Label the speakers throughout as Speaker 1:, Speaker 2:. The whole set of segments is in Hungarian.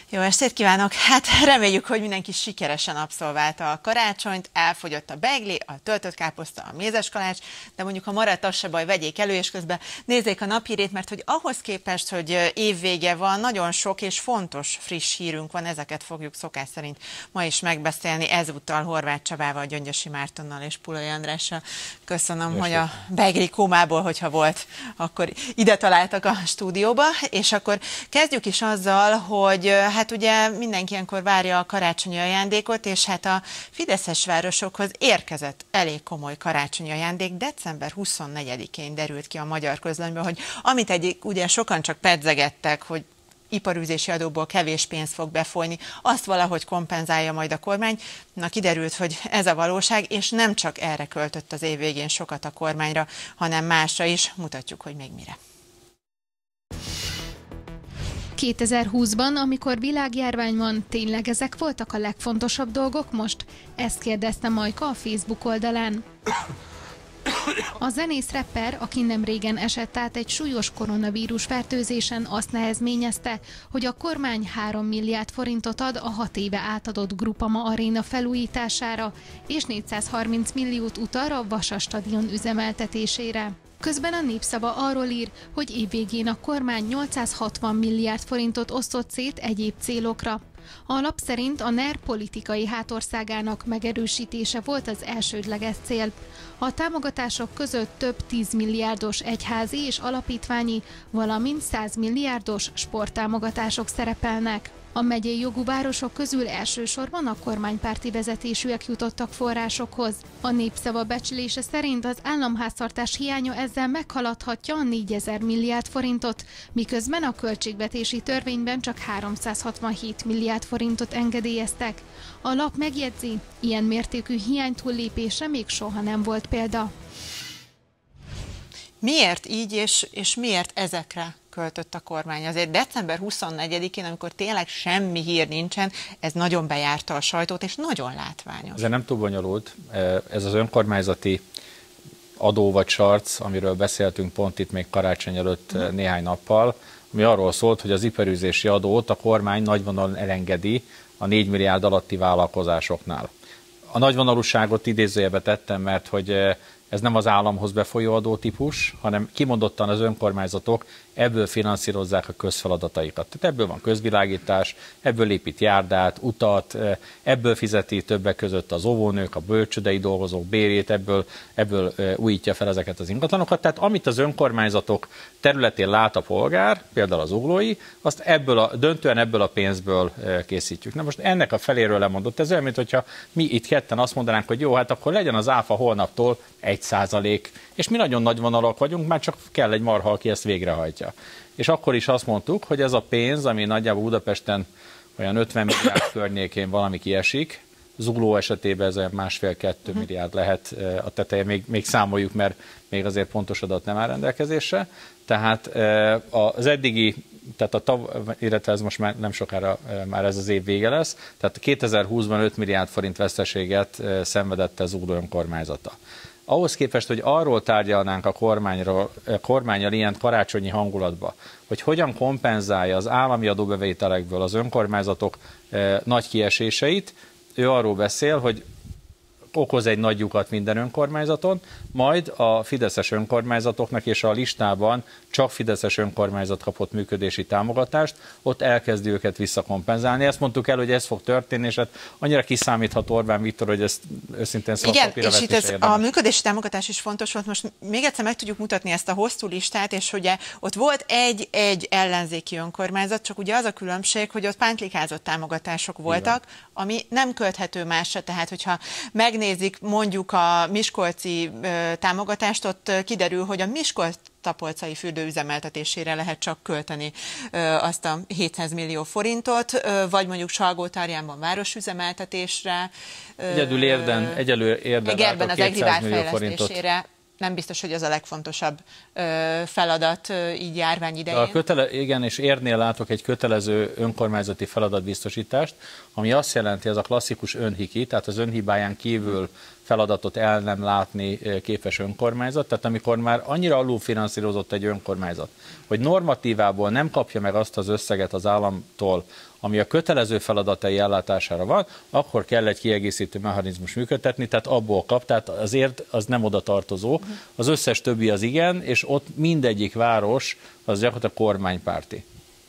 Speaker 1: Jó estét kívánok! Hát reméljük, hogy mindenki sikeresen abszolválta a karácsonyt, elfogyott a beigli, a töltött káposzta, a mézes kalács, de mondjuk ha maradt, az se baj, vegyék elő, és közben nézzék a naphírét, mert hogy ahhoz képest, hogy évvége van, nagyon sok és fontos friss hírünk van, ezeket fogjuk szokás szerint ma is megbeszélni, ezúttal Horváth Csabával, Gyöngyösi Mártonnal és Pulai Andrással. Köszönöm, hogy a beigli kómából, hogyha volt, akkor ide találtak a stúdióba, és akkor kezdjük is azzal, hogy hát ugye mindenki ilyenkor várja a karácsonyi ajándékot, és hát a fideszes városokhoz érkezett elég komoly karácsonyi ajándék. December 24-én derült ki a Magyar Közlönyből, hogy amit ugye sokan csak pedzegettek, hogy iparűzési adóból kevés pénz fog befolyni, azt valahogy kompenzálja majd a kormány. Na, kiderült, hogy ez a valóság, és nem csak erre költött az év végén sokat a kormányra, hanem másra is. Mutatjuk, hogy még mire.
Speaker 2: 2020-ban, amikor világjárvány van, tényleg ezek voltak a legfontosabb dolgok most? Ezt kérdezte Majka a Facebook oldalán. A zenész rapper, aki nem régen esett át egy súlyos koronavírus fertőzésen, azt nehezményezte, hogy a kormány 3 milliárd forintot ad a 6 éve átadott Groupama Aréna felújítására, és 430 milliót utal a Vasas stadion üzemeltetésére. Közben a Népszava arról ír, hogy évvégén a kormány 860 milliárd forintot osztott szét egyéb célokra. A lap szerint a NER politikai hátországának megerősítése volt az elsődleges cél. A támogatások között több 10 milliárdos egyházi és alapítványi, valamint 100 milliárdos sporttámogatások szerepelnek. A megyei jogú városok közül elsősorban a kormánypárti vezetésűek jutottak forrásokhoz. A Népszava becslése szerint az államháztartás hiánya ezzel meghaladhatja a 4000 milliárd forintot, miközben a költségvetési törvényben csak 367 milliárd forintot engedélyeztek. A lap megjegyzi, ilyen mértékű hiánytúllépésre még soha nem volt példa.
Speaker 1: Miért így, és miért ezekre költött a kormány? Azért december 24-én, amikor tényleg semmi hír nincsen, ez nagyon bejárta a sajtót, és nagyon látványos.
Speaker 3: Ez nem túl bonyolult. Ez az önkormányzati adó vagy sarc, amiről beszéltünk pont itt még karácsony előtt néhány nappal, ami arról szólt, hogy az iparűzési adót a kormány nagyvonalon elengedi a 4 milliárd alatti vállalkozásoknál. A nagyvonalúságot idézőjelbe tettem, mert hogy ez nem az államhoz befolyó adótípus, hanem kimondottan az önkormányzatok ebből finanszírozzák a közfeladataikat. Tehát ebből van közvilágítás, ebből épít járdát, utat, ebből fizeti többek között az óvónők, a bölcsődei dolgozók bérét, ebből újítja fel ezeket az ingatlanokat. Tehát amit az önkormányzatok területén lát a polgár, például az uglói, azt döntően ebből a pénzből készítjük. Na most ennek a feléről lemondott. Ez olyan, mintha mi itt ketten azt mondanánk, hogy jó, hát akkor legyen az áfa holnaptól 1%, és mi nagyon nagy vonalak vagyunk, már csak kell egy marha, aki ezt végrehajtja. És akkor is azt mondtuk, hogy ez a pénz, ami nagyjából Budapesten olyan 50 milliárd környékén valami kiesik, Zugló esetében ez olyan 1,5-2 milliárd lehet a teteje, még számoljuk, mert még azért pontos adat nem áll rendelkezésre. Tehát az eddigi, illetve ez most már nem sokára már ez az év vége lesz, tehát 2020-ban 5 milliárd forint veszteséget szenvedett az Zugló önkormányzata. Ahhoz képest, hogy arról tárgyalnánk a kormánnyal ilyen karácsonyi hangulatba, hogy hogyan kompenzálja az állami adóbevételekből az önkormányzatok nagy kieséseit, ő arról beszél, hogy okoz egy nagy lyukat minden önkormányzaton, majd a fideszes önkormányzatoknak, és a listában csak fideszes önkormányzat kapott működési támogatást, ott elkezdi őket visszakompenzálni. Ezt mondtuk el, hogy ez fog történni, és hát annyira kiszámíthat Orbán Viktor, hogy ezt őszintén
Speaker 1: igen, és itt a működési támogatás is fontos volt. Most még egyszer meg tudjuk mutatni ezt a hosszú listát, és ugye ott volt egy ellenzéki önkormányzat, csak ugye az a különbség, hogy ott pántlikázott támogatások voltak, ami nem költhető másra, tehát hogyha megnézik mondjuk a miskolci támogatást, ott kiderül, hogy a Miskolc-Tapolcai fürdő üzemeltetésére lehet csak költeni azt a 700 millió forintot, vagy mondjuk Salgótarjánban városüzemeltetésre.
Speaker 3: Egyedül
Speaker 1: Egerben az EGRI várfejlesztésére. Nem biztos, hogy ez a legfontosabb feladat így járvány idején.
Speaker 3: Igen, és Érnél látok egy kötelező önkormányzati feladatbiztosítást, ami azt jelenti, ez a klasszikus önhiki, tehát az önhibáján kívül feladatot el nem látni képes önkormányzat, tehát amikor már annyira alulfinanszírozott egy önkormányzat, hogy normatívából nem kapja meg azt az összeget az államtól, ami a kötelező feladatai ellátására van, akkor kell egy kiegészítő mechanizmus működtetni, tehát abból kap, tehát azért az nem oda tartozó, az összes többi az igen, és ott mindegyik város az gyakorlatilag kormánypárti.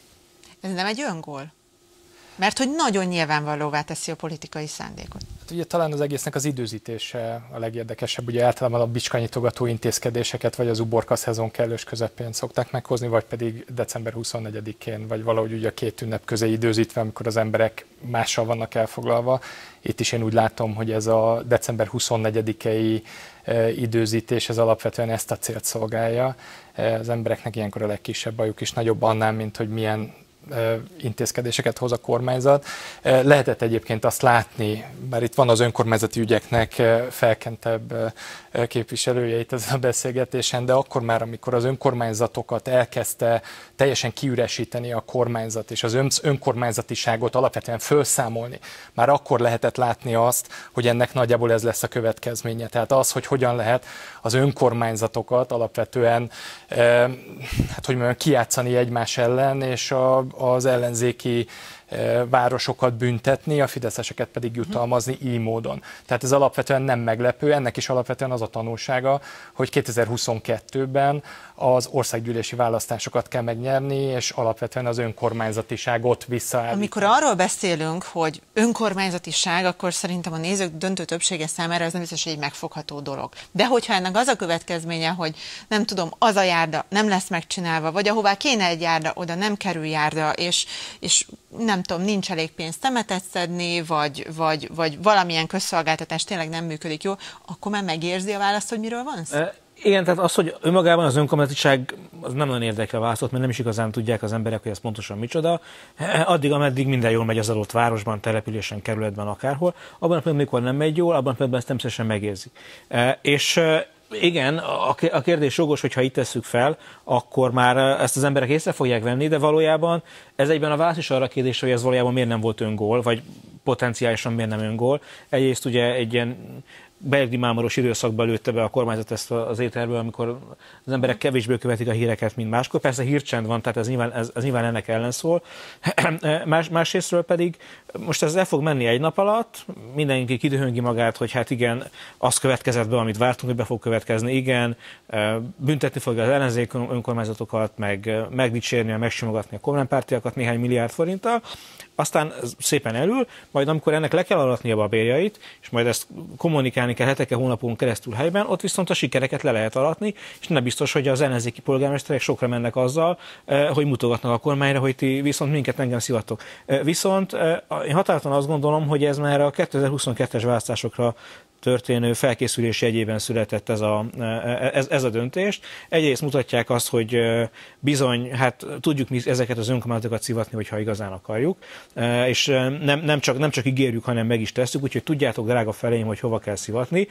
Speaker 1: Ez nem egy öngól? Mert hogy nagyon nyilvánvalóvá teszi a politikai szándékot.
Speaker 4: Hát ugye talán az egésznek az időzítése a legérdekesebb. Ugye általában a bicskanyitogató intézkedéseket vagy az uborka szezon kellős közepén szokták meghozni, vagy pedig december 24-én, vagy valahogy ugye a két ünnep közé időzítve, amikor az emberek mással vannak elfoglalva. Itt is én úgy látom, hogy ez a december 24-i időzítés, ez alapvetően ezt a célt szolgálja. Az embereknek ilyenkor a legkisebb bajuk is nagyobb annál, mint hogy milyen intézkedéseket hoz a kormányzat. Lehetett egyébként azt látni, bár itt van az önkormányzati ügyeknek felkentebb képviselője itt ezen a beszélgetésen, de akkor már, amikor az önkormányzatokat elkezdte teljesen kiüresíteni a kormányzat, és az önkormányzatiságot alapvetően felszámolni, már akkor lehetett látni azt, hogy ennek nagyjából ez lesz a következménye. Tehát az, hogy hogyan lehet az önkormányzatokat alapvetően hát, hogy mondjam, kijátszani egymás ellen, és az ellenzéki városokat büntetni, a fideszeseket pedig jutalmazni így módon. Tehát ez alapvetően nem meglepő, ennek is alapvetően az a tanulsága, hogy 2022-ben az országgyűlési választásokat kell megnyerni, és alapvetően az önkormányzatiságot visszaállítani.
Speaker 1: Amikor arról beszélünk, hogy önkormányzatiság, akkor szerintem a nézők döntő többsége számára ez nem biztos, hogy egy megfogható dolog. De hogyha ennek az a következménye, hogy nem tudom, az a járda nem lesz megcsinálva, vagy ahová kéne egy járda, oda nem kerül járda, és nem tudom, nincs elég pénzt temetet szedni, vagy valamilyen közszolgáltatás tényleg nem működik jól, akkor már megérzi a választ, hogy miről van szó?
Speaker 5: Igen, tehát az, hogy önmagában az önkormányzatiság az nem nagyon érdekli a választót, mert nem is igazán tudják az emberek, hogy ez pontosan micsoda. Addig, ameddig minden jól megy az adott városban, településen, kerületben, akárhol, abban a pillanatban, amikor nem megy jól, abban a pillanatban ezt természetesen megérzi. És igen, a kérdés jogos, hogyha itt tesszük fel, akkor már ezt az emberek észre fogják venni, de valójában ez egyben a válasz is arra kérdés, hogy ez valójában miért nem volt öngól, vagy potenciálisan miért nem öngól. Egyrészt ugye egy ilyen belgi mámoros időszakban lőtte be a kormányzat ezt az éterből, amikor az emberek kevésbé követik a híreket, mint máskor. Persze hírcsend van, tehát ez nyilván ennek ellen szól. Másrésztről pedig most ez el fog menni egy nap alatt, mindenki kidühöngi magát, hogy hát igen, az következett be, amit vártunk, hogy be fog következni, igen, büntetni fogja az ellenzék önkormányzatokat, megdicsérni, megsimogatni a kormánypártiakat néhány milliárd forinttal, aztán szépen elül, majd amikor ennek le kell aratni a babérjait, és majd ezt kommunikálni kell heteken, hónapon keresztül helyben, ott viszont a sikereket le lehet aratni, és nem biztos, hogy az ellenzéki polgármesterek sokra mennek azzal, hogy mutogatnak a kormányra, hogy ti viszont minket engem szivattok. Viszont én határozottan azt gondolom, hogy ez már a 2022-es választásokra történő felkészülés jegyében született ez a döntés. Egyrészt mutatják azt, hogy bizony, hát tudjuk mi ezeket az önkormányzatokat szivatni, hogyha igazán akarjuk, és nem csak ígérjük, hanem meg is tesszük, úgyhogy tudjátok, drága feleim, hogy hova kell szivatni.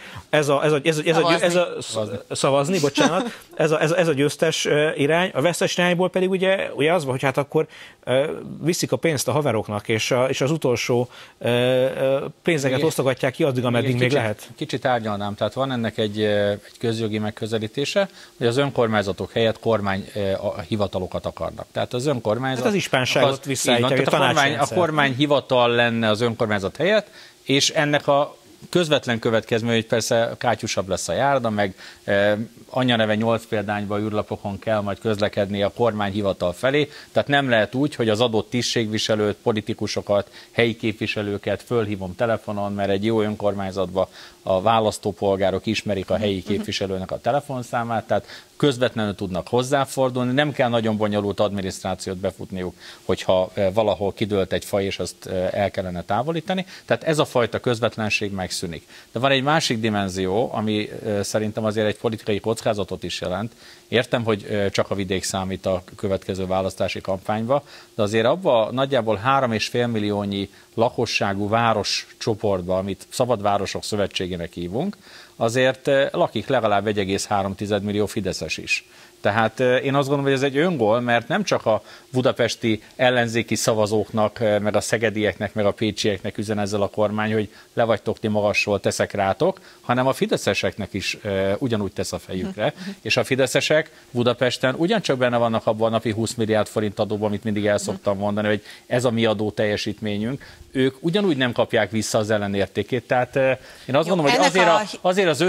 Speaker 5: Szavazni, bocsánat, ez a győztes irány, a vesztes irányból pedig ugye az van, hogy hát akkor viszik a pénzt a haveroknak, és az utolsó pénzeket osztogatják ki addig, ameddig még lehet.
Speaker 3: Kicsit árnyalnám, tehát van ennek egy közjogi megközelítése, hogy az önkormányzatok helyett kormányhivatalokat akarnak. Tehát az önkormányzat...
Speaker 5: Hát az ispánságot visszaállítja,
Speaker 3: a kormányhivatal lenne az önkormányzat helyett, és ennek a közvetlen következmény, hogy persze kátyusabb lesz a járda, meg anyaneve 8 példányba űrlapokon kell majd közlekedni a kormányhivatal felé, tehát nem lehet úgy, hogy az adott tisztségviselőt, politikusokat, helyi képviselőket fölhívom telefonon, mert egy jó önkormányzatban a választópolgárok ismerik a helyi képviselőnek a telefonszámát, tehát közvetlenül tudnak hozzáfordulni, nem kell nagyon bonyolult adminisztrációt befutniuk, hogyha valahol kidőlt egy faj, és azt el kellene távolítani. Tehát ez a fajta közvetlenség megszűnik. De van egy másik dimenzió, ami szerintem azért egy politikai kockázatot is jelent. Értem, hogy csak a vidék számít a következő választási kampányba, de azért abban nagyjából 3,5 milliónyi lakosságú városcsoportban, amit Szabad Városok Szövetségének hívunk, azért lakik legalább 1,3 millió fideszes is. Tehát én azt gondolom, hogy ez egy öngól, mert nem csak a budapesti ellenzéki szavazóknak, meg a szegedieknek, meg a pécsieknek üzen ezzel a kormány, hogy le vagytok ti magasról, teszek rátok, hanem a fideszeseknek is ugyanúgy tesz a fejükre. És a fideszesek Budapesten ugyancsak benne vannak abban a napi 20 milliárd forint adóban, amit mindig el szoktam mondani, hogy ez a mi adó teljesítményünk. Ők ugyanúgy nem kapják vissza az ellenértékét. Tehát én azt gondolom, hogy azért az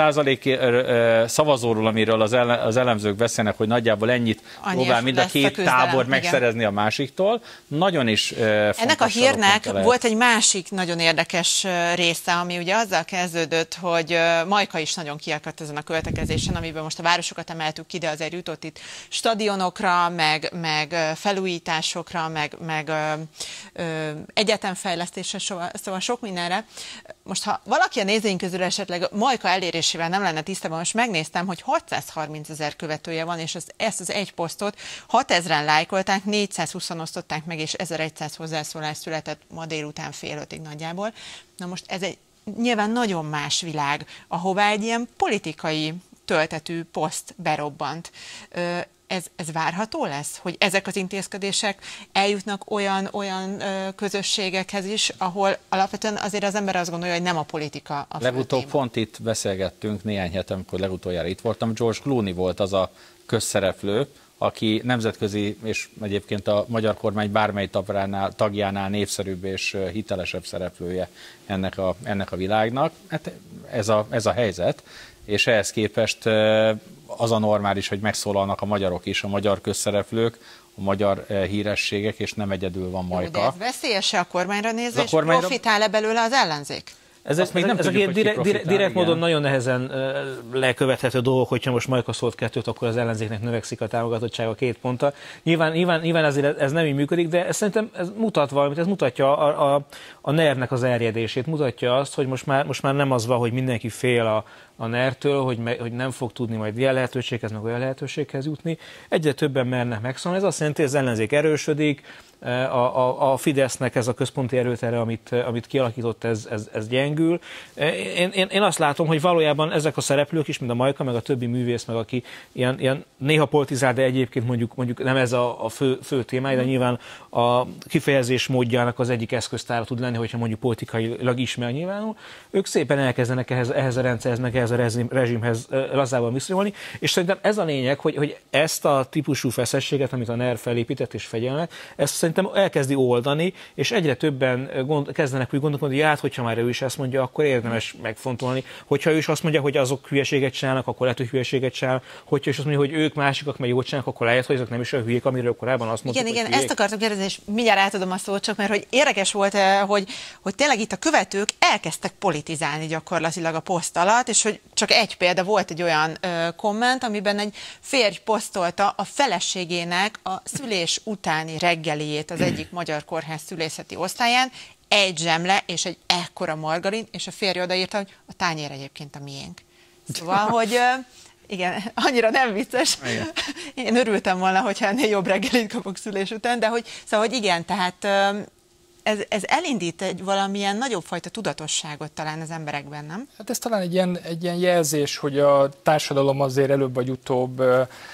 Speaker 3: 5-10% szavazóról, amiről az elemzők beszélnek, hogy nagyjából ennyit próbál mind a két tábor megszerezni a másiktól, nagyon is fontos.
Speaker 1: Ennek a hírnek volt egy másik nagyon érdekes része, ami ugye azzal kezdődött, hogy Majka is nagyon kiakadt ezen a költekezésen, amiben most a városokat emeltük ki, de azért jutott itt stadionokra, meg felújításokra, meg egyetemfejlesztésre, szóval sok mindenre. Most, ha valaki a nézőink közül esetleg Majka elérésével nem lenne tisztában, most megnéztem, hogy 630 000 követője van, és ezt az egy posztot 6000-en lájkolták, 420-an osztották meg, és 1100 hozzászólás született ma délután 4:30 nagyjából. Na most ez egy nyilván nagyon más világ, ahová egy ilyen politikai töltetű poszt berobbant. Ez várható lesz, hogy ezek az intézkedések eljutnak olyan közösségekhez is, ahol alapvetően azért az ember azt gondolja, hogy nem a politika a
Speaker 3: legutóbb pont itt beszélgettünk néhány hete, amikor legutoljára itt voltam, George Clooney volt az a közszereplő, aki nemzetközi és egyébként a magyar kormány bármely tagjánál népszerűbb és hitelesebb szereplője ennek a világnak. Hát ez a helyzet, és ehhez képest az a normális, hogy megszólalnak a magyarok is, a magyar közszereplők, a magyar hírességek, és nem egyedül van Majka.
Speaker 1: De ez veszélyes-e a kormányra nézve, és profitál-e belőle az ellenzék?
Speaker 5: Ezek direkt módon nagyon nehezen lekövethető dolgok, hogyha most Majka szólt 2-t, akkor az ellenzéknek növekszik a támogatottsága 2 ponttal. Nyilván azért ez nem így működik, de szerintem ez mutat valamit, ez mutatja a NER-nek az erjedését, mutatja azt, hogy most már nem az van, hogy mindenki fél a NER-től, hogy nem fog tudni majd ilyen lehetőséghez, meg olyan lehetőséghez jutni. Egyre többen mernek megszólni. Ez azt jelenti, hogy az ellenzék erősödik, a Fidesznek ez a központi erőtere, amit kialakított, ez gyengül. Én azt látom, hogy valójában ezek a szereplők is, mint a Majka, meg a többi művész, meg aki ilyen néha politizál, de egyébként mondjuk nem ez a fő témája, de nyilván a kifejezés módjának az egyik eszköztára tud lenni, hogyha mondjuk politikailag ismer nyilvánul. Ők szépen elkezdenek ehhez a rendszerhez, meg ehhez a rezsimhez lazában viszonyulni, és szerintem ez a lényeg, hogy ezt a típusú feszességet, amit a NER felépített és fegyelmet, ezt szerintem elkezdi oldani, és egyre többen kezdenek úgy gondolkodni, hogy hogyha már ő is ezt mondja, akkor érdemes megfontolni. Hogyha ő is azt mondja, hogy azok hülyeséget csinálnak, akkor lehet, hogy hülyeséget csinál. Hogyha is azt mondja, hogy ők másikak, meg jót csinálnak, akkor lehet, hogy azok nem is a hülyék, amiről korábban azt mondtuk.
Speaker 1: Igen, ezt akartam kérdezni, és mindjárt átadom a szót, csak mert hogy érdekes volt, hogy tényleg itt a követők elkezdtek politizálni gyakorlatilag a poszt alatt, és hogy csak egy példa volt egy olyan komment, amiben egy férj posztolta a feleségének a szülés utáni reggeliét az egyik magyar kórház szülészeti osztályán, egy zsemle és egy ekkora margarin, és a férj odaírta, hogy a tányér egyébként a miénk. Szóval, hogy igen, annyira nem vicces. Igen. Én örültem volna, hogyha ennél jobb reggelit kapok szülés után, de hogy igen, tehát ez elindít valamilyen nagyobb fajta tudatosságot talán az emberekben, nem?
Speaker 4: Hát ez talán egy ilyen jelzés, hogy a társadalom azért előbb vagy utóbb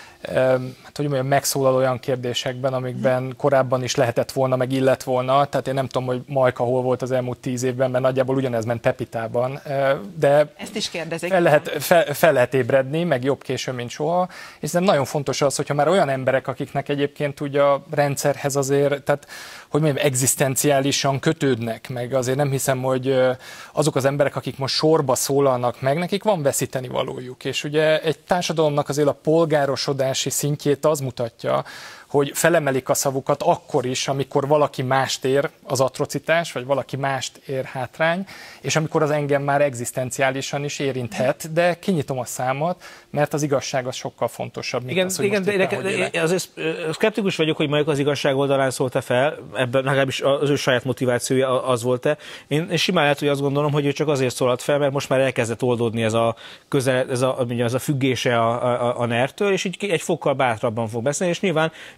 Speaker 4: megszólal olyan kérdésekben, amikben korábban is lehetett volna, meg illett volna. Tehát én nem tudom, hogy Majka hol volt az elmúlt 10 évben, mert nagyjából ugyanez ment Pepitában. De
Speaker 1: ezt is kérdezik.
Speaker 4: Fel lehet ébredni, meg jobb későn, mint soha. És nagyon fontos az, hogyha már olyan emberek, akiknek egyébként ugye a rendszerhez azért, tehát hogy mondjam, egzisztenciálisan kötődnek, meg azért nem hiszem, hogy azok az emberek, akik most sorba szólalnak meg, nekik van veszíteni valójuk. És ugye egy társadalomnak azért a polgárosodási szintjét az mutatja, hogy felemelik a szavukat akkor is, amikor valaki mást ér az atrocitás, vagy valaki mást ér hátrány, és amikor az engem már egzisztenciálisan is érinthet, de kinyitom a számat, mert az igazság az sokkal fontosabb, mint az, hogy
Speaker 5: igen, de azért szkeptikus vagyok, hogy Majka az igazság oldalán szólt-e fel, ebben legalábbis az ő saját motivációja az volt-e. Én simán lehet, hogy azt gondolom, hogy ő csak azért szólalt fel, mert most már elkezdett oldódni ez a függése a NER-től, és így egy fokkal bátrabban fog beszélni, és nyilván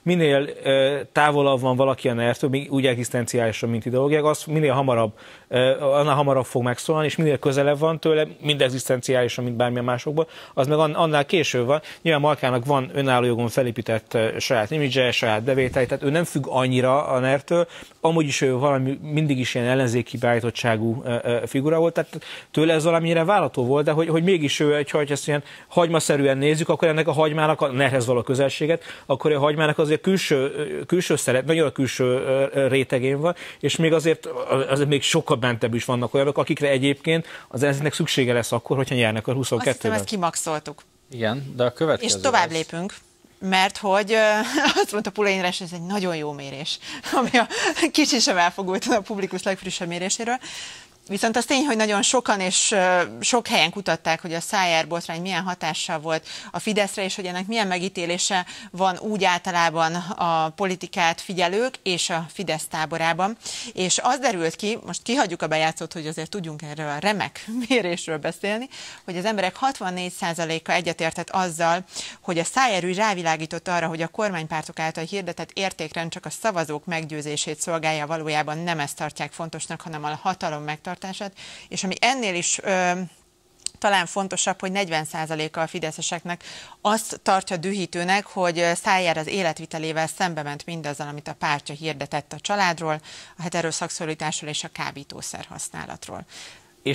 Speaker 5: minél távolabb van valaki a NER-től, úgy egzisztenciálisan, mint ideológiák, az minél hamarabb, annál hamarabb fog megszólalni, és minél közelebb van tőle, mind egzisztenciálisan, mint bármilyen másokból, az meg annál később van. Nyilván Markának van önálló jogon felépített saját imidzse, saját bevételi, tehát ő nem függ annyira a NER-től, amúgy is ő valami mindig is ilyen ellenzéki beállítottságú figura volt, tehát tőle ez valamire várható volt, de hogy mégis ő, hogy ezt ilyen hagymaszerűen nézzük, akkor ennek a hagymának, a NER-hez való közelséget, akkor a hagymának azért külső szeret, nagyon a külső rétegén van, és még azért még sokkal bentebb is vannak olyanok, akikre egyébként az ellenzéknek szüksége lesz akkor, hogyha nyernek a 22-ben.
Speaker 1: Azt hiszem, ezt kimaxoltuk.
Speaker 3: Igen, de a következő.
Speaker 1: És tovább lépünk. Mert hogy azt mondta Pulai András, hogy ez egy nagyon jó mérés, ami a kicsi sem elfogult a Publikus legfrissebb méréséről. Viszont az tény, hogy nagyon sokan és sok helyen kutatták, hogy a Szájer botrány milyen hatással volt a Fideszre, és hogy ennek milyen megítélése van úgy általában a politikát figyelők és a Fidesz táborában. És az derült ki, most kihagyjuk a bejátszót, hogy azért tudjunk erről a remek mérésről beszélni, hogy az emberek 64%-a egyetértett azzal, hogy a Szájer ügy rávilágított arra, hogy a kormánypártok által hirdetett értékrend csak a szavazók meggyőzését szolgálja, valójában nem ezt tartják fontosnak, hanem a hatalom megtartását. És ami ennél is talán fontosabb, hogy 40%-a a fideszeseknek azt tartja dühítőnek, hogy Szájer az életvitelével szembe ment mindazzal, amit a pártja hirdetett a családról, a heteroszexualitásról és a kábítószer használatról.
Speaker 5: És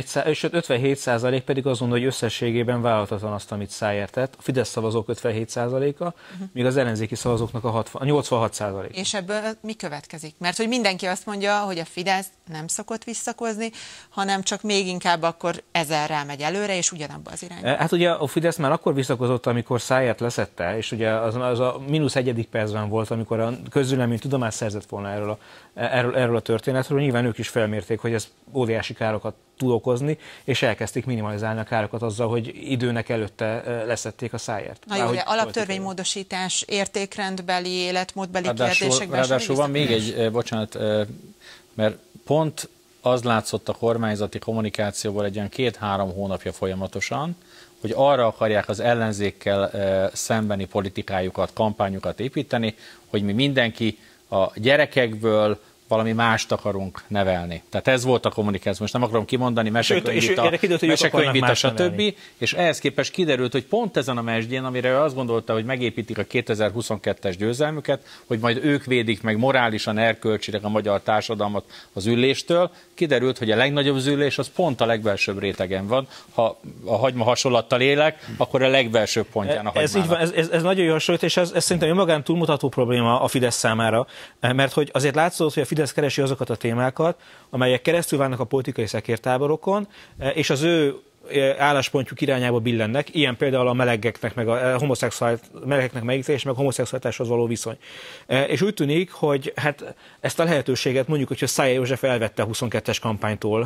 Speaker 5: 57% pedig azt mondja, hogy összességében vállalhatatlan azt, amit Szájer tett. A Fidesz szavazók 57%-a, míg az ellenzéki szavazóknak a 86%.
Speaker 1: És ebből mi következik? Mert hogy mindenki azt mondja, hogy a Fidesz nem szokott visszakozni, hanem csak még inkább akkor ezerrel megy előre, és ugyanabba az irányba.
Speaker 5: Hát ugye a Fidesz már akkor visszakozott, amikor Szájert leszette, és ugye az a -1. percben volt, amikor a közvélemény tudomást szerzett volna erről a történetről. Nyilván ők is felmérték, hogy ez óriási károkat tud okozni, és elkezdték minimalizálni a károkat azzal, hogy időnek előtte leszették a Szájert.
Speaker 1: Na jó, de alaptörvénymódosítás, értékrendbeli, életmódbeli kérdésekben.
Speaker 3: Ráadásul van még egy, bocsánat, mert pont az látszott a kormányzati kommunikációból egy ilyen 2-3 hónapja folyamatosan, hogy arra akarják az ellenzékkel szembeni politikájukat, kampányukat építeni, hogy mi mindenki a gyerekekből valami mást akarunk nevelni. Tehát ez volt a kommunikáció. Most nem akarom kimondani, mesekönyvita, stb. És ehhez képest kiderült, hogy pont ezen a mesdjén, amire azt gondolta, hogy megépítik a 2022-es győzelmüket, hogy majd ők védik meg morálisan, erkölcsileg a magyar társadalmat az üléstől, kiderült, hogy a legnagyobb zűlés az pont a legbelsőbb rétegen van. Ha a hagyma hasonlattal élek, akkor a legbelsőbb pontján a hagymának.
Speaker 5: Ez így van, ez nagyon jó hasonlít, és ez szerintem önmagán túlmutató probléma a Fidesz számára, mert hogy azért látszott, hogy a Fidesz keresi azokat a témákat, amelyek keresztül válnak a politikai szekértáborokon, és az ő álláspontjuk irányába billennek, ilyen például a melegeknek, meg a melegeknek megítélés, meg a homoszexualitáshoz való viszony. És úgy tűnik, hogy hát ezt a lehetőséget mondjuk, hogyha Szájer József elvette a 22-es kampánytól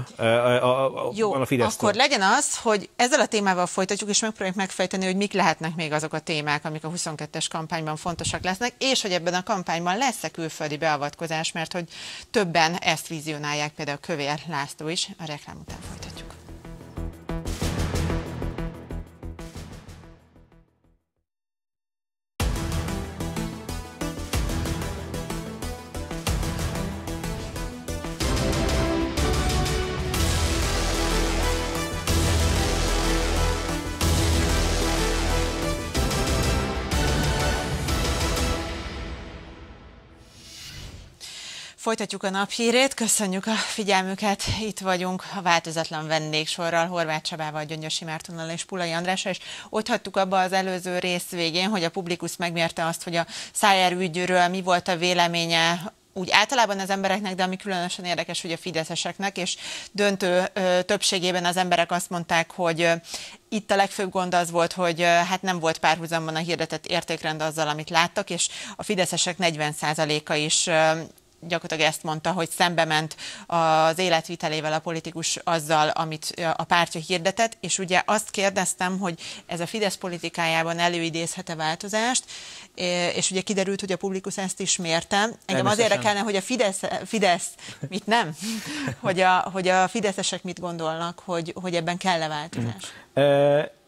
Speaker 5: a Fidesztől.
Speaker 1: Akkor legyen az, hogy ezzel a témával folytatjuk, és megpróbáljuk megfejteni, hogy mik lehetnek még azok a témák, amik a 22-es kampányban fontosak lesznek, és hogy ebben a kampányban lesz-e külföldi beavatkozás, mert hogy többen ezt vizionálják, például Kövér László is. A reklám után folytatjuk. Folytatjuk a naphírét, köszönjük a figyelmüket, itt vagyunk a változatlan vendégsorral, Horváth Csabával, Gyöngyösi Mártonnal és Pulai Andrással, és ott hagytuk abba az előző rész végén, hogy a Publikus megmérte azt, hogy a Szájer ügyről mi volt a véleménye úgy általában az embereknek, de ami különösen érdekes, hogy a fideszeseknek, és döntő többségében az emberek azt mondták, hogy itt a legfőbb gond az volt, hogy hát nem volt párhuzamban a hirdetett értékrend azzal, amit láttak, és a fideszesek 40%-a is gyakorlatilag ezt mondta, hogy szembe ment az életvitelével a politikus azzal, amit a pártja hirdetett, és ugye azt kérdeztem, hogy ez a Fidesz politikájában előidézhet-e változást, és ugye kiderült, hogy a Publikus ezt is mérte. Engem az érdekelne, hogy a Fidesz mit nem? Hogy a fideszesek mit gondolnak, hogy ebben kell-e változás?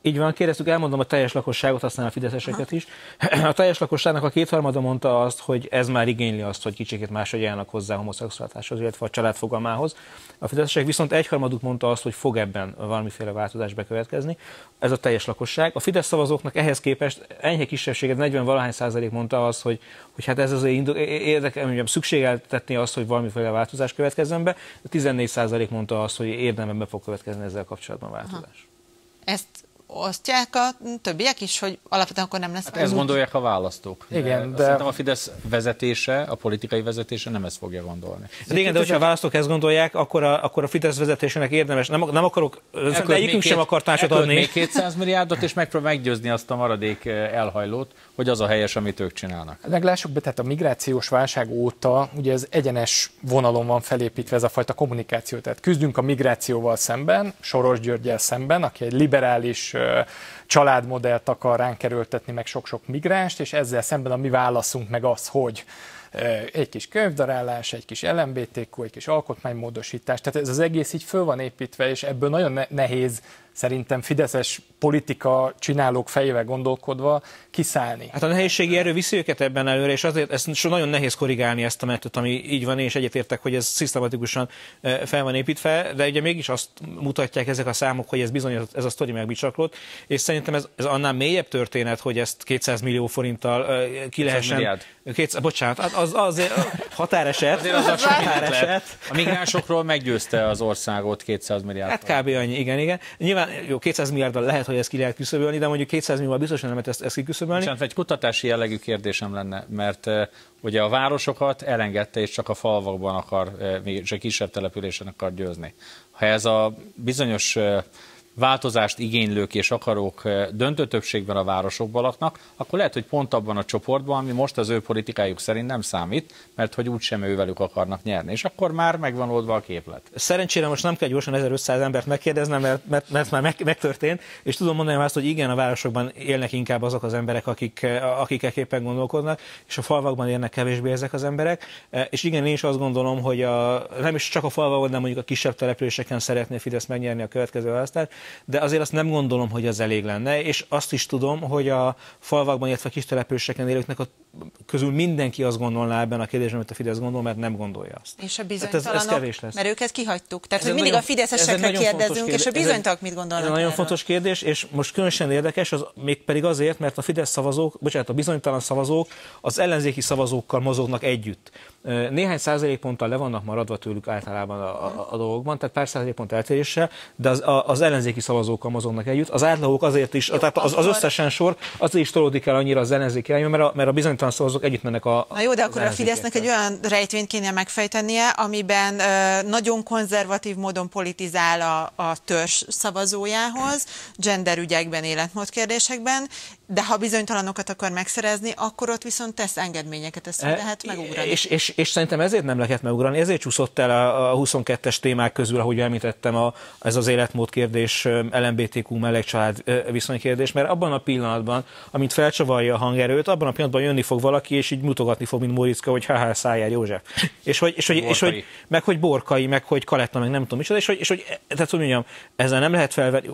Speaker 5: Így van, kérdeztük, elmondom a teljes lakosságot, aztán a fideszeseket is. A teljes lakosságnak a 2/3 mondta azt, hogy ez már igényli azt, hogy kicsikét máshogy állnak hozzá a homoszexualitáshoz, illetve a család fogalmához. A fideszesek viszont 1/3 mondta azt, hogy fog ebben valamiféle változás bekövetkezni. Ez a teljes lakosság. A Fidesz szavazóknak ehhez képest enyhe kisebbséget 40-valahány% mondta azt, hogy hát ez azért érdekel, szükségeltetni azt, hogy valamiféle változás következzen be. 14% mondta azt, hogy érdemben be fog következni ezzel kapcsolatban változás.
Speaker 1: Ezt osztják a többiek is, hogy alapvetően akkor nem lesz.
Speaker 3: Hát ezt gondolják a választók.
Speaker 4: Igen, de
Speaker 3: szerintem a Fidesz vezetése, a politikai vezetése nem ezt fogja gondolni.
Speaker 5: Igen, de hogyha a választók ezt gondolják, akkor a Fidesz vezetésének érdemes. Nem akarok, de egyikünk sem akar tanácsot adni.
Speaker 3: Még 200 milliárdot, és megpróbál meggyőzni azt a maradék elhajlót, hogy az a helyes, amit ők csinálnak.
Speaker 4: Meglássuk be, tehát a migrációs válság óta ugye ez egyenes vonalon van felépítve ez a fajta kommunikáció. Tehát küzdünk a migrációval szemben, Soros Györggyel szemben, aki egy liberális családmodellt akar ránk erőltetni, meg sok-sok migránst, és ezzel szemben a mi válaszunk meg az, hogy egy kis könyvdarálás, egy kis LMBTQ, egy kis alkotmánymódosítás, tehát ez az egész így föl van építve, és ebből nagyon nehéz szerintem fideszes politika csinálók fejével gondolkodva kiszállni.
Speaker 5: Hát a nehézségi erő viszi őket ebben előre, és azért ezt nagyon nehéz korrigálni ezt a menetet, ami így van, és egyetértek, hogy ez szisztematikusan fel van építve, de ugye mégis azt mutatják ezek a számok, hogy ez bizony ez a sztori megbicsaklott, és szerintem ez annál mélyebb történet, hogy ezt 200 millió forinttal ki lehessen... Bocsánat, az határeset.
Speaker 3: Azért az határeset. A migránsokról meggyőzte az országot 200 milliárd.
Speaker 5: Hát kb. Annyi, igen. Nyilván jó, 200 milliárddal lehet, hogy ezt ki lehet küszöbölni, de mondjuk 200 milliárddal biztosan nem lehet ezt kiküszöbölni.
Speaker 3: Bocsánat, egy kutatási jellegű kérdésem lenne, mert ugye a városokat elengedte, és csak a falvakban akar, és a kisebb településen akar győzni. Ha ez a bizonyos változást igénylők és akarók döntő többségben a városokban laknak, akkor lehet, hogy pont abban a csoportban, ami most az ő politikájuk szerint nem számít, mert hogy úgysem ővelük akarnak nyerni, és akkor már megvan oldva a képlet.
Speaker 5: Szerencsére most nem kell gyorsan 1500 embert megkérdeznem, mert már megtörtént, és tudom mondani azt, hogy igen, a városokban élnek inkább azok az emberek, akik éppen gondolkodnak, és a falvakban élnek kevésbé ezek az emberek, és igen, én is azt gondolom, hogy nem is csak a falvakban, de mondjuk a kisebb településeken szeretné Fidesz megnyerni a következő választást, de azért azt nem gondolom, hogy az elég lenne, és azt is tudom, hogy a falvakban, illetve a kis településeken élőknek közül mindenki azt gondolná ebben a kérdésben, amit a Fidesz gondol, mert nem gondolja azt.
Speaker 1: És a bizonytalanok, ez kevés lesz. Mert őket kihagytuk. Tehát, hogy mindig
Speaker 5: nagyon,
Speaker 1: a fideszesekre kérdezünk, és a bizonytalanok mit gondolnak.
Speaker 5: Ez egy nagyon fontos kérdés, és most különösen érdekes, mégpedig azért, mert a Fidesz szavazók, a bizonytalan szavazók az ellenzéki szavazókkal mozognak együtt. Néhány százalékponttal le vannak maradva tőlük általában a dolgokban, tehát pár százalékpont eltéréssel, de az ellenzéki szavazókkal mozognak együtt. Az átlagok azért is, tehát az összesen sor azért is tolódik el annyira az ellenzéki irányba, mert a bizonytalan szavazók együtt mennek a...
Speaker 1: Na jó, de akkor a Fidesznek egy olyan rejtvényt kéne megfejtenie, amiben nagyon konzervatív módon politizál a törzs szavazójához, genderügyekben, életmód kérdésekben, de ha bizonytalanokat akar megszerezni, akkor ott viszont tesz engedményeket, ezt lehet megugrani.
Speaker 5: És szerintem ezért nem lehet megugrani, ezért csúszott el a 22-es témák közül, ahogy említettem, ez az életmód kérdés, LMBTQ melegcsalád viszonykérdés, mert abban a pillanatban, amint felcsavarja a hangerőt, abban a pillanatban jönni fog valaki, és így mutogatni fog, mint Móriczka, hogy haha, Szájer József. És hogy meg hogy Borkai, meg hogy Kaletta, meg nem tudom micsoda, és hogy tehát hogy mondjam, ezzel nem lehet felvenni,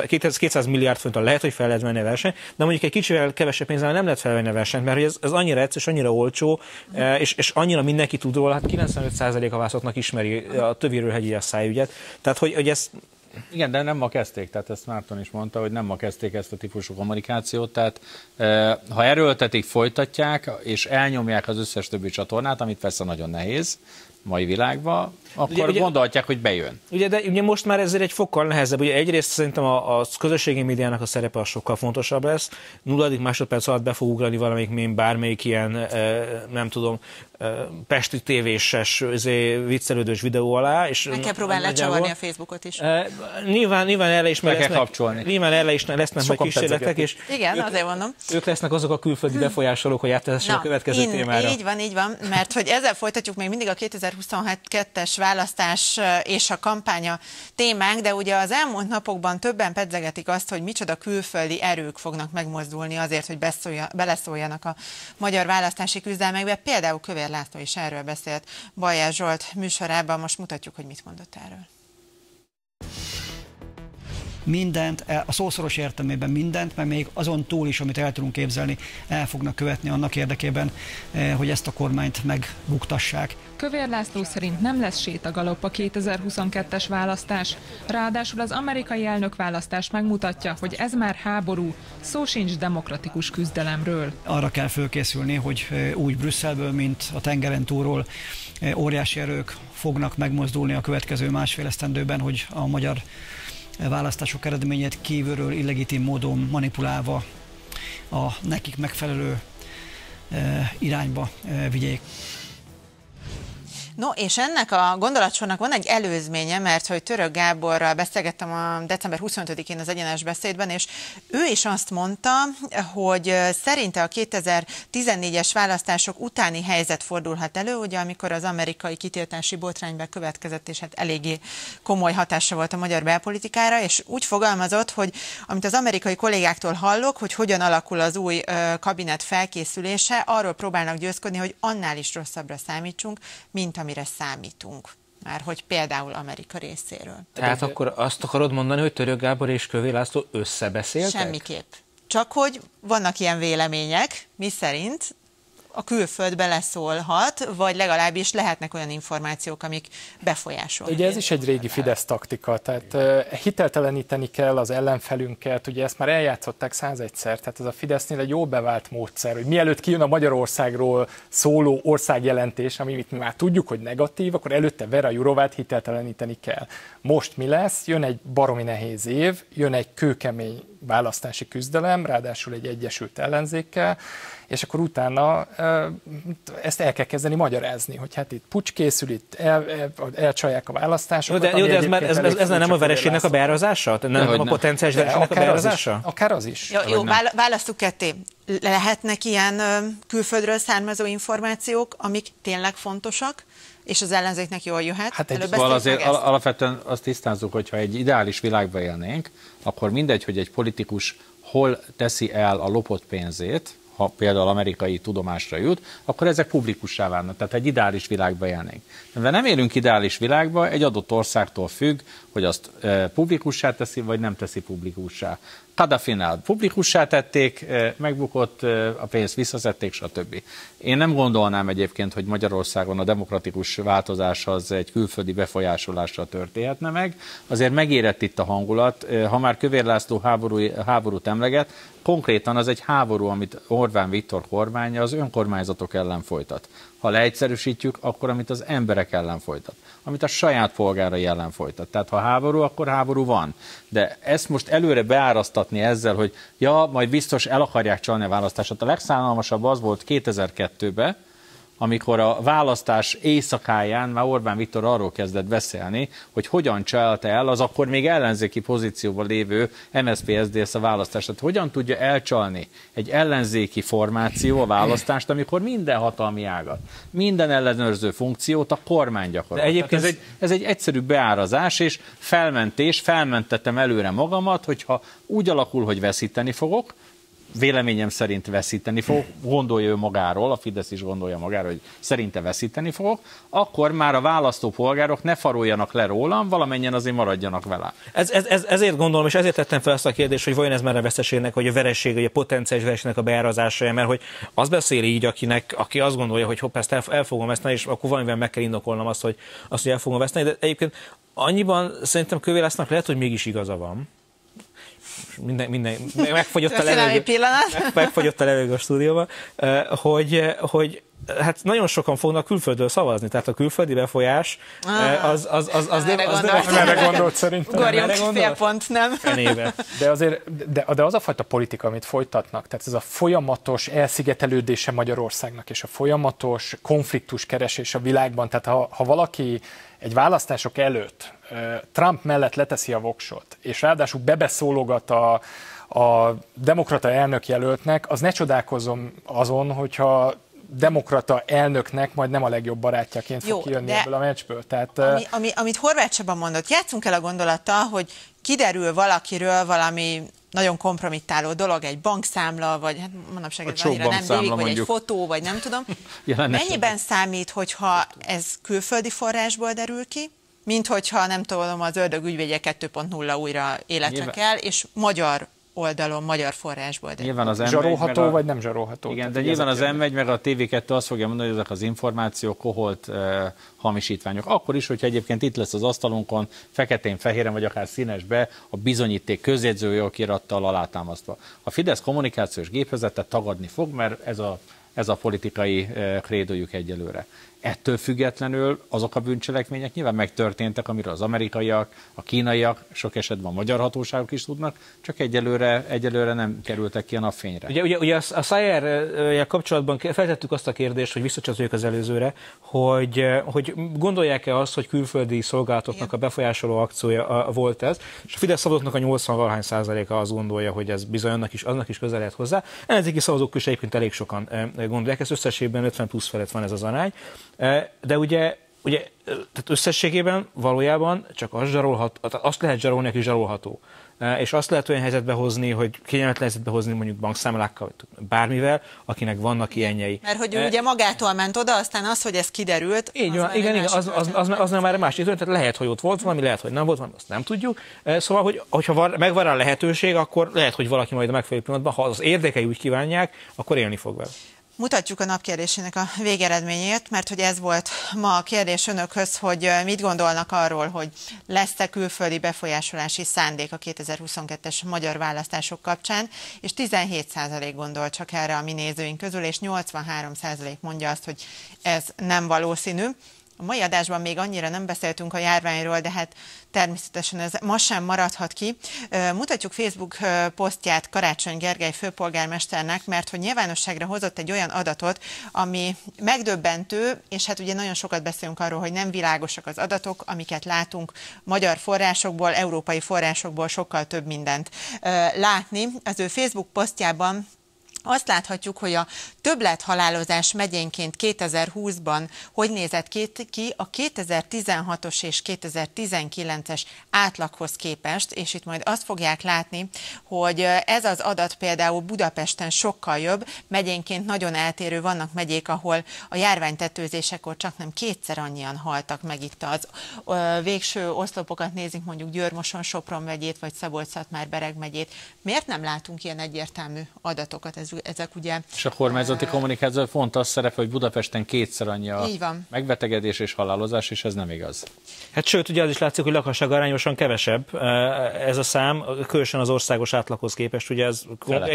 Speaker 5: 200 milliárd forinttal lehet, hogy fel lehet venni a versenyt, de mondjuk egy kicsivel kevesebb pénzzel nem lehet felvenni a versenyt, mert ez annyira egyszerű, annyira olcsó, és annyira mindenki tud róla, hát 95% a választóknak ismeri a Töviről-hegyi szájügyet. Tehát, hogy ez...
Speaker 3: Igen, de nem ma kezdték, tehát ezt Márton is mondta, hogy nem ma kezdték ezt a típusú kommunikációt, tehát ha erőltetik, folytatják, és elnyomják az összes többi csatornát, amit persze nagyon nehéz mai világban, akkor ugye, gondolhatják, hogy bejön.
Speaker 5: Ugye most már ezért egy fokkal nehezebb. Ugye egyrészt szerintem a közösségi médiának a szerepe az sokkal fontosabb lesz. 0. másodperc alatt be fog ugrani valamelyik mém, bármelyik ilyen, nem tudom, pesti tévéses, viccelődős videó alá. És
Speaker 1: meg kell próbálni lecsavarni a Facebookot is.
Speaker 5: Nyilván erre is lesznek majd kísérletek. És
Speaker 1: igen, azért mondom.
Speaker 5: Ők lesznek azok a külföldi befolyásolók, hogy áttehessenek a következő témára.
Speaker 1: Így van, mert hogy ezzel folytatjuk még mindig a 2022-es választás és a kampánya témánk, de ugye az elmúlt napokban többen pedzegetik azt, hogy micsoda külföldi erők fognak megmozdulni azért, hogy beleszóljanak a magyar választási küzdelmekbe. Például Kövér László is erről beszélt Bajer Zsolt műsorában, most mutatjuk, hogy mit mondott erről.
Speaker 6: mindent, a szószoros értelmében mindent, mert még azon túl is, amit el tudunk képzelni, el fognak követni annak érdekében, hogy ezt a kormányt megbuktassák.
Speaker 7: Kövér László szerint nem lesz sétagalopp a 2022-es választás. Ráadásul az amerikai elnökválasztás megmutatja, hogy ez már háború, szó sincs demokratikus küzdelemről.
Speaker 6: Arra kell fölkészülni, hogy úgy Brüsszelből, mint a tengeren túlról óriási erők fognak megmozdulni a következő másfél esztendőben, hogy a magyar választások eredményét kívülről illegitim módon manipulálva a nekik megfelelő irányba vigyék.
Speaker 1: No, és ennek a gondolatsornak van egy előzménye, mert hogy Török Gáborral beszélgettem a december 25-én az Egyenes Beszédben, és ő is azt mondta, hogy szerinte a 2014-es választások utáni helyzet fordulhat elő, ugye amikor az amerikai kitiltási botrány bekövetkezett, és hát eléggé komoly hatása volt a magyar belpolitikára, és úgy fogalmazott, hogy amit az amerikai kollégáktól hallok, hogy hogyan alakul az új kabinet felkészülése, arról próbálnak győzködni, hogy annál is rosszabbra számítsunk, mint amire számítunk. Már hogy például Amerika részéről.
Speaker 5: Tehát akkor azt akarod mondani, hogy Török Gábor és Kövér László összebeszéltek?
Speaker 1: Semmiképp. Csak hogy vannak ilyen vélemények, miszerint a külföld beleszólhat, vagy legalábbis lehetnek olyan információk, amik befolyásolják.
Speaker 4: Ugye ez is egy régi Fidesz taktika, tehát hitelteleníteni kell az ellenfelünket, ugye ezt már eljátszották 101-szer, tehát ez a Fidesznél egy jól bevált módszer, hogy mielőtt kijön a Magyarországról szóló országjelentés, amit mi már tudjuk, hogy negatív, akkor előtte Vera Jourovát hitelteleníteni kell. Most mi lesz? Jön egy baromi nehéz év, jön egy kőkemény választási küzdelem, ráadásul egy egyesült ellenzékkel, és akkor utána ezt el kell kezdeni magyarázni, hogy hát itt puccs készül, itt elcsalják a választásokat.
Speaker 5: De ez nem a vereségnek a beárazása? Nem a potenciális vereségnek a beárazása?
Speaker 4: Akár az is.
Speaker 1: Jó, választuk ketté. Lehetnek ilyen külföldről származó információk, amik tényleg fontosak, és az ellenzéknek jól jöhet?
Speaker 3: Hát azért alapvetően azt tisztázzuk, hogyha egy ideális világban élnénk, akkor mindegy, hogy egy politikus hol teszi el a lopott pénzét, ha például amerikai tudomásra jut, akkor ezek publikussá válnak. Tehát egy ideális világban élnénk. De nem élünk ideális világban, egy adott országtól függ, hogy azt publikussá teszi, vagy nem teszi publikussá. Kadhafinál publikussá tették, megbukott, a pénzt visszaszedték, stb. Én nem gondolnám egyébként, hogy Magyarországon a demokratikus változás az egy külföldi befolyásolásra történhetne meg. Azért megérett itt a hangulat. Ha már Kövér László háborút emleget, konkrétan az egy háború, amit Orbán Viktor kormánya az önkormányzatok ellen folytat. Ha leegyszerűsítjük, akkor amit az emberek ellen folytat, amit a saját polgárai ellen folytat. Tehát ha háború, akkor háború van. De ezt most előre beárasztatni ezzel, hogy ja, majd biztos el akarják csalni a választásot. A legszánalmasabb az volt 2002-ben, amikor a választás éjszakáján már Orbán Viktor arról kezdett beszélni, hogy hogyan csalta el az akkor még ellenzéki pozícióban lévő MSZP-SZDSZ a választást. Tehát hogyan tudja elcsalni egy ellenzéki formáció a választást, amikor minden hatalmi ágat, minden ellenőrző funkciót a kormány gyakorol. Egyébként ez egy egyszerű beárazás és felmentettem előre magamat, hogyha úgy alakul, hogy veszíteni fogok, véleményem szerint veszíteni fog, gondolja ő magáról, a Fidesz is gondolja magáról, hogy szerinte veszíteni fogok, akkor már a választópolgárok ne faroljanak le rólam, valamennyien azért maradjanak vele.
Speaker 5: Ezért gondolom, és ezért tettem fel ezt a kérdést, hogy vajon ez már a veszteségnek, vagy a vereség, vagy a potenciális vereségnek a beárazása, mert hogy az beszél így, aki azt gondolja, hogy hopp, ezt el fogom veszteni, és akkor valamivel meg kell indokolnom azt, hogy el fogom veszteni, de egyébként annyiban szerintem Kövér Lászlónak lehet, hogy mégis igaza van. Megfogyott a levegő a stúdióban, hogy hát nagyon sokan fognak külföldről szavazni, tehát a külföldi befolyás az nem
Speaker 4: erre gondolt szerintem.
Speaker 1: Ugorjunk fél pont, nem?
Speaker 4: De az a fajta politika, amit folytatnak, tehát ez a folyamatos elszigetelődése Magyarországnak, és a folyamatos konfliktus keresés a világban, tehát ha valaki egy választások előtt Trump mellett leteszi a voksot, és ráadásul bebeszólogat a demokrata elnökjelöltnek, az ne csodálkozzon azon, hogyha demokrata elnöknek majd nem a legjobb barátjaként fog kijönni ebből a meccsből. Tehát,
Speaker 1: amit Horváth Csaba mondott, játszunk el a gondolattal, hogy kiderül valakiről valami nagyon kompromittáló dolog, egy bankszámla, vagy hát manapság ez annyira nem délik, vagy egy fotó, vagy nem tudom. Mennyiben számít, hogyha ez külföldi forrásból derül ki, mint hogyha nem tudom, az ördög ügyvédje 2.0 újra életre kell, és magyar oldalon, magyar forrásból.
Speaker 3: Nyilván az
Speaker 4: zsarolható, vagy nem zsarolható.
Speaker 3: Igen, de nyilván az M1 meg a TV2 azt fogja mondani, hogy ezek az információk koholt hamisítványok. Akkor is, hogyha egyébként itt lesz az asztalunkon, feketén-fehéren, vagy akár színesbe, a bizonyíték közjegyzői okirattal alátámasztva. A Fidesz kommunikációs gépezetet tagadni fog, mert ez a politikai krédójuk egyelőre. Ettől függetlenül azok a bűncselekmények nyilván megtörténtek, amiről az amerikaiak, a kínaiak, sok esetben a magyar hatóságok is tudnak, csak egyelőre nem kerültek ki a napfényre.
Speaker 5: Ugye a Szájer kapcsolatban feltettük azt a kérdést, hogy visszacsatoljuk az előzőre, hogy gondolják-e azt, hogy külföldi szolgálatoknak a befolyásoló akciója volt ez, és a Fidesz szavazóknak a 80-valahány% azt gondolja, hogy ez bizony annak is közel lehet hozzá. Ellenzéki szavazók is egyébként elég sokan gondolják, ez összességben 50 plusz felett van ez az arány. De ugye tehát összességében valójában csak azt lehet zsarolni, aki zsarolható. És azt lehet olyan helyzetbe hozni, hogy kényelmetlen helyzetbe hozni mondjuk bankszámlákkal, bármivel, akinek vannak ilyenjei.
Speaker 1: Mert hogy ugye magától ment oda, aztán az, hogy ez kiderült.
Speaker 5: Igen, az nem már egy másik történet, tehát lehet, hogy ott volt valami, lehet, hogy nem volt valami, azt nem tudjuk. Szóval, hogyha megvan rá lehetőség, akkor lehet, hogy valaki majd a megfelelő pillanatban, ha az érdekei úgy kívánják, akkor élni fog vele.
Speaker 1: Mutatjuk a napkérdésének a végeredményét, mert hogy ez volt ma a kérdés önökhöz, hogy mit gondolnak arról, hogy lesz-e külföldi befolyásolási szándék a 2022-es magyar választások kapcsán, és 17% gondol csak erre a mi nézőink közül, és 83% mondja azt, hogy ez nem valószínű. A mai adásban még annyira nem beszéltünk a járványról, de hát természetesen ez ma sem maradhat ki. Mutatjuk Facebook posztját Karácsony Gergely főpolgármesternek, mert hogy nyilvánosságra hozott egy olyan adatot, ami megdöbbentő, és hát ugye nagyon sokat beszélünk arról, hogy nem világosak az adatok, amiket látunk magyar forrásokból, európai forrásokból sokkal több mindent látni. Az ő Facebook posztjában azt láthatjuk, hogy a többlethalálozás megyénként 2020-ban hogy nézett ki a 2016-os és 2019-es átlaghoz képest, és itt majd azt fogják látni, hogy ez az adat például Budapesten sokkal jobb, megyénként nagyon eltérő, vannak megyék, ahol a járványtetőzésekor csak nem 2-szer annyian haltak meg. Itt az végső oszlopokat nézik, mondjuk Győr-Moson, Sopron megyét, vagy Szabolcs-Szatmár-Bereg megyét. Miért nem látunk ilyen egyértelmű adatokat? Ezek ugye... És
Speaker 3: a kormányzati kommunikáció fontos szerep, hogy Budapesten 2-szer annyi a megbetegedés és halálozás, és ez nem igaz.
Speaker 5: Hát sőt, ugye az is látszik, hogy lakosság arányosan kevesebb ez a szám, különösen az országos átlaghoz képest, ugye ez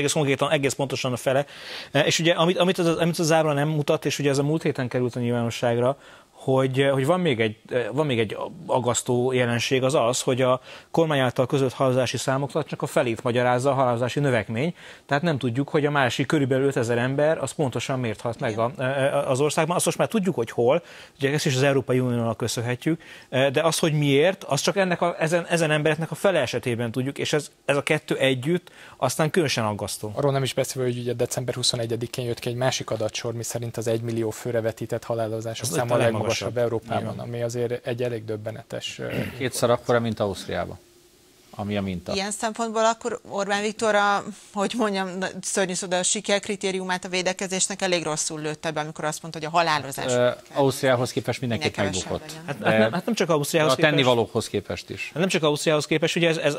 Speaker 5: egész pontosan a fele. És ugye amit az ábra nem mutat, és ugye ez a múlt héten került a nyilvánosságra, hogy van még egy aggasztó jelenség, az, hogy a kormány által közölt halálozási számoknak csak a felét magyarázza a halálozási növekmény, tehát nem tudjuk, hogy a másik körülbelül 5000 ember az pontosan miért halt meg az országban. Azt most már tudjuk, hogy hol, ugye ezt is az Európai Uniónak köszönhetjük, de az, hogy miért, az csak ezen embereknek a fele esetében tudjuk, és ez a kettő együtt aztán különösen aggasztó.
Speaker 4: Arról nem is beszélve, hogy ugye december 21-én jött ki egy másik adatsor, miszerint az 1 millió főre vetített halálozások száma a legmagasabb Európában, ami azért egy elég döbbenetes.
Speaker 3: 2-szer akkora, mint Ausztriában, ami a minta.
Speaker 1: Ilyen szempontból akkor Orbán Viktor hogy mondjam, szörnyű szóval a sikerkritériumát a védekezésnek elég rosszul lőtte be, amikor azt mondta, hogy a halálozás.
Speaker 3: Ausztriához képest mindenképp megbukott.
Speaker 5: Hát nem csak Ausztriához képest.
Speaker 3: A tennivalókhoz képest is.
Speaker 5: Nem csak Ausztriához képest, ugye ez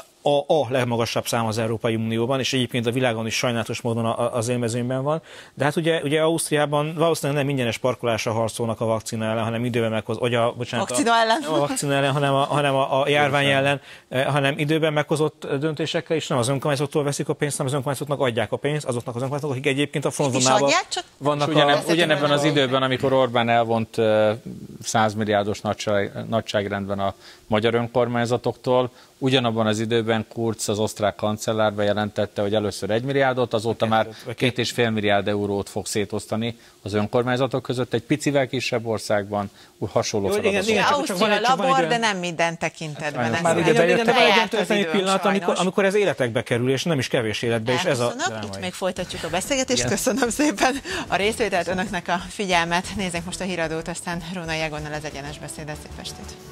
Speaker 5: a legmagasabb szám az Európai Unióban, és egyébként a világon is sajnálatos módon az élmezőnyben van. De hát ugye Ausztriában valószínűleg nem ingyenes parkolásra harcolnak a vakcina ellen, hanem időben meghozott, a vakcina ellen, hanem a járvány ellen, hanem időben meghozott döntésekkel, és nem az önkormányzatoktól veszik a pénzt, hanem az önkormányzatoknak adják a pénzt, azoknak az önkormányzatoknak, akik egyébként a frontvonalban vannak.
Speaker 3: Ugyanebben az időben, amikor Orbán elvont 100 milliárdos nagyságrendben a magyar önkormányzatoktól, ugyanabban az időben Kurz, az osztrák kancellár bejelentette, hogy először 1 milliárdot, azóta már 2,5 milliárd eurót fog szétosztani az önkormányzatok között, egy picivel kisebb országban hasonló feladatok.
Speaker 1: Ausztria labor, de nem minden tekintetben.
Speaker 5: Már ugye bejött egy történelmi pillanat, amikor ez életekbe kerül, és nem is kevés életbe, és ez a drámai.
Speaker 1: Itt még folytatjuk a beszélgetést. Köszönöm szépen a részvételt, önöknek a figyelmet. Nézzük most a híradót, aztán Rónai Egonnal az Egyenes Beszédet. Szép estét!